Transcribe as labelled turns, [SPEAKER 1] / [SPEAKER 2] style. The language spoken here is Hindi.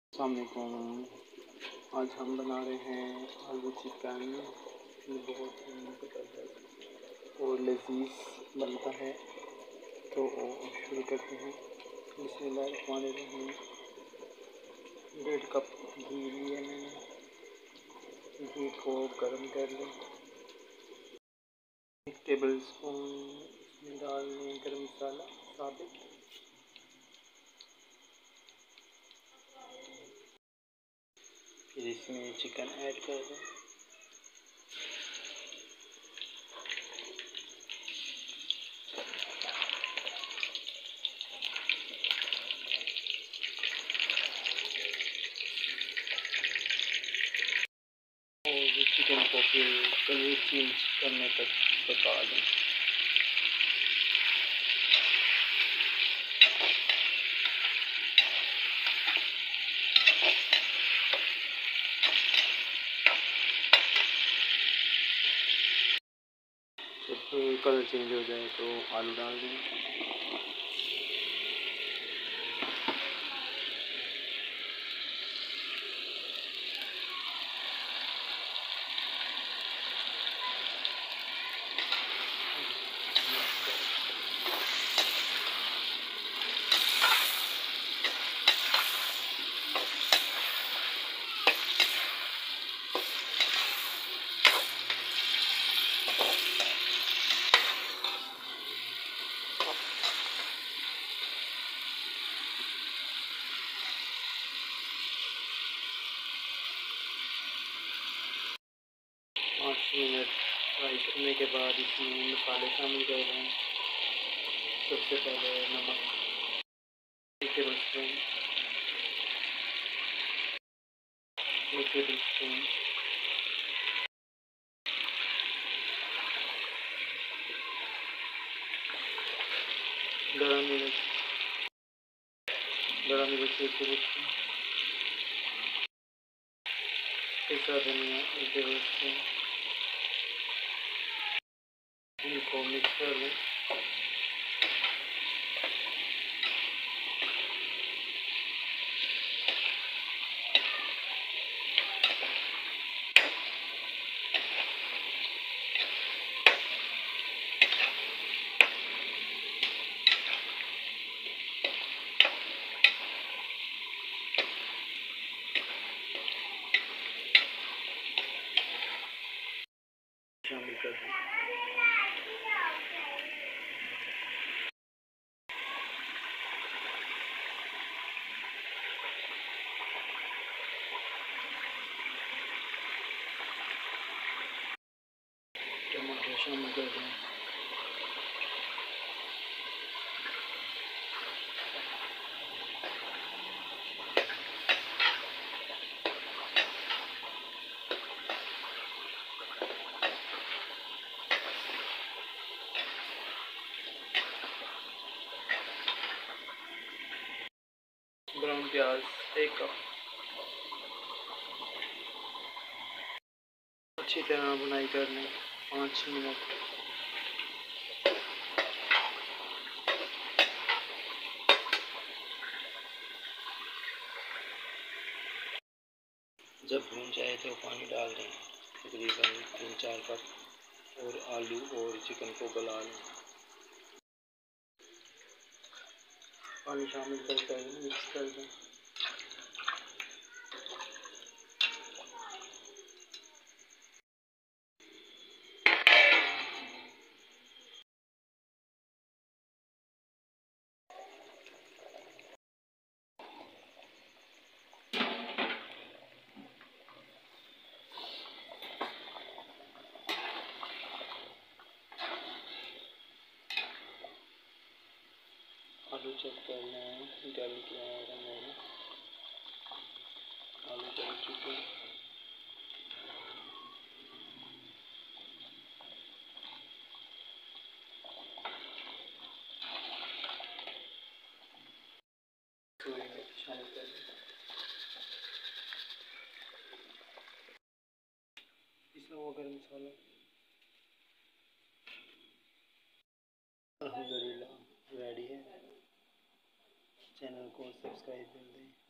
[SPEAKER 1] अस्सलाम वालेकुम। आज हम बना रहे हैं आलू चिकन। ये बहुत ही ज़बरदस्त और लजीज बनता है। तो शुरू करते हैं। बिस्मिल्लाहिर्रहमानिर्रहीम। 1.5 कप घी लिया मैंने। घी को गर्म कर लें। 1 टेबल स्पून इसमें डाल लें गरम मसाला साबित। फिर इसमें चिकन ऐड कर दें। और चिकन को फिर कलर चेंज करने तक पका लें। जब कलर चेंज हो जाए तो आलू डाल दें। पाँच मिनट फ्राई करने के बाद इसमें मसाले शामिल कर दें। सबसे पहले नमक 1 टेबल स्पून, 1 टेबल स्पून, गरम मिर्च 1 टेबल स्पून, पिसा धनिया 1 टेबल स्पून। इनको मिक्स कर लें। शामिल कर दें। टमाटर शामिल कर दें। ब्राउन प्याज 1 कप। अच्छी तरह भुनाई कर लें 5 मिनट। जब भून जाए तो पानी डाल दें, तकरीबन 3-4 कप, और आलू और चिकन को गला लें। पानी शामिल कर मिक्स कर दें। आलू चेक कर लें, गल गया है मैंने। आलू गल चुके हैं। शामिल कर लें। पिसा हुआ गरम मसाला। अल्हम्दुलिल्लाह रेडी है। चैनल को सब्सक्राइब कर दें।